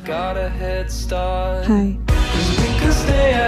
got a head start. Hi. 'Cause we could stay